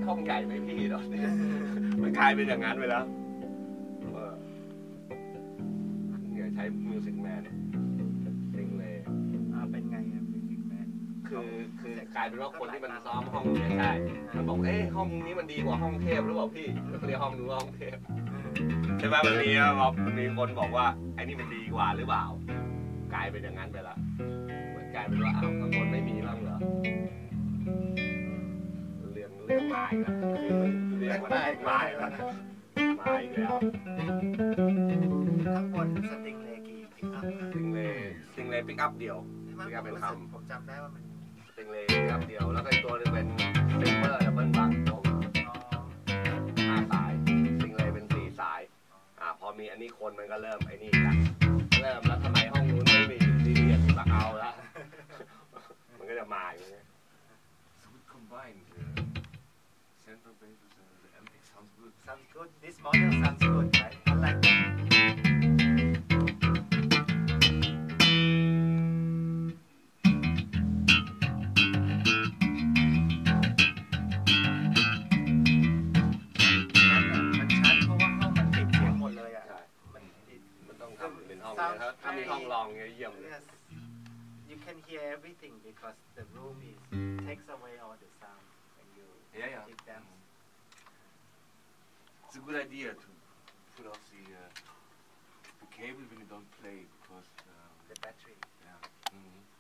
ห้องใหญ่ไหมพี่เนาะมันกลายเป็นอย่างนั้นไปแล้วเนี่ยใช้มิวสิกแมนซิงเลยเป็นไงครับมิวสิกแมนคือกลายเป็นว่าคนที่มันซ้อมห้องนี้ใช่มันบอกห้องนี้มันดีกว่าห้องเทพหรือเปล่าพี่เรียกห้องนู้นห้องเทพใช่ไหมมันมีคนบอกว่าไอ้นี่มันดีกว่าหรือเปล่ากลายเป็นอย่างนั้นไปแล้วเหมือนกลายเป็นว่าข้างบนไม่มีบ้างเหรอเรื่องไม้ละเรื่องไม้ละไม้อีกแล้วข้างบนสติงเลกี่ปิกอัพสติงเลปิกอัพเดียวปิกอัพเป็นคำผมจำได้ว่ามันสติงเลปิกอัพเดียวแล้วก็ตัวนึงเป็นซิมเมอร์ดับเบิลบัง5 สายสติงเลเป็น4 สายพอมีอันนี้คนมันก็เริ่มไอ้นี่กันเริ่มแล้วทำไมห้องนู้นไม่มีดีๆอย่างที่มาเอาละมันก็จะมาอย่างเงี้ย So we combine central bass with the MX sounds good. Sounds good. This model sounds good, right? I like it. ถ้ามีห้องรองเยี่ยมเลย You can hear everything because the room takes away all the sound when you keep them. It's a good idea to put off the cable when you don't play because the battery. Yeah.